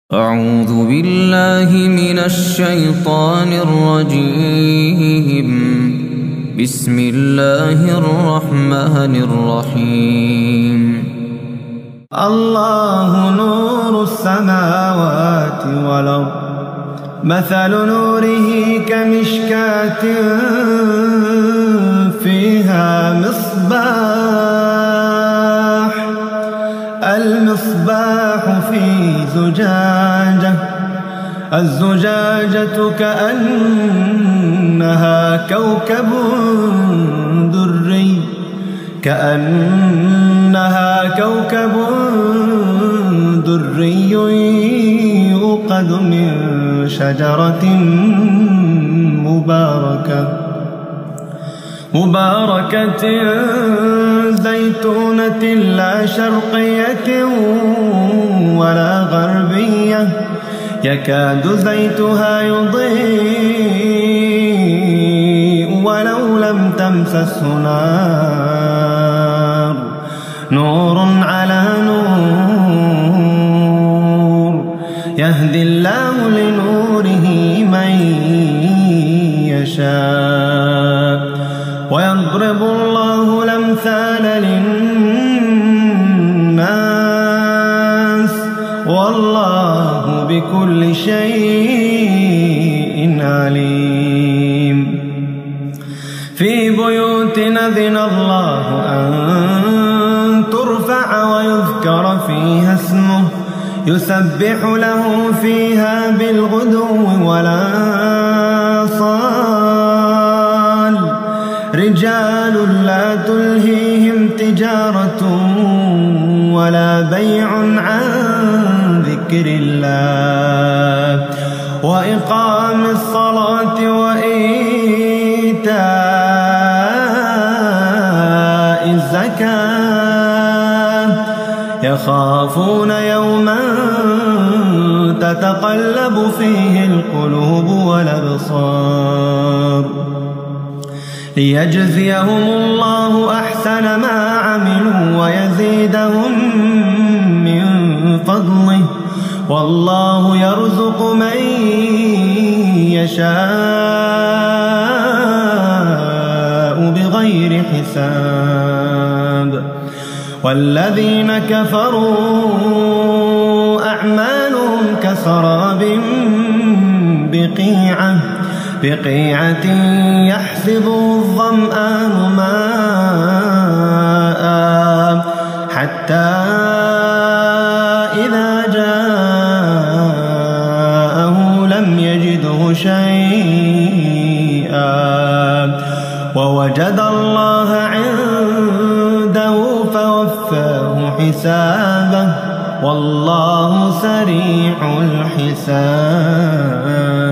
أعوذ بالله من الشيطان الرجيم. بسم الله الرحمن الرحيم. الله نور السماوات والأرض، مثل نوره كمشكاة فيها مصباح، المصباح في زجاجة، الزجاجة كأنها كوكب دري يوقد من شجرة مباركة زيتونة لا شرقية ولا غربية، يكاد زيتها يضيء ولو لم تمسسه نار، نور على نور، يهدي الله لنوره من يشاء، ويضرب الله الأمثال للناس، والله بكل شيء عليم. في بيوت أذن الله أن ترفع ويذكر فيها اسمه، يسبح له فيها بالغدو والآصال، رجال لا تلهيهم تجارة ولا بيع عن ذكر الله وإقام الصلاة وإيتاء الزكاة، يخافون يوما تتقلب فيه القلوب والأبصار، ليجزيهم الله أحسن ما عملوا ويزيدهم من فضله، والله يرزق من يشاء بغير حساب. والذين كفروا أعمالهم كسراب بقيعة يحسبه الظمآن ماء حتى إذا جاءه لم يجده شيئا ووجد الله عنده فوفاه حسابه، والله سريع الحساب.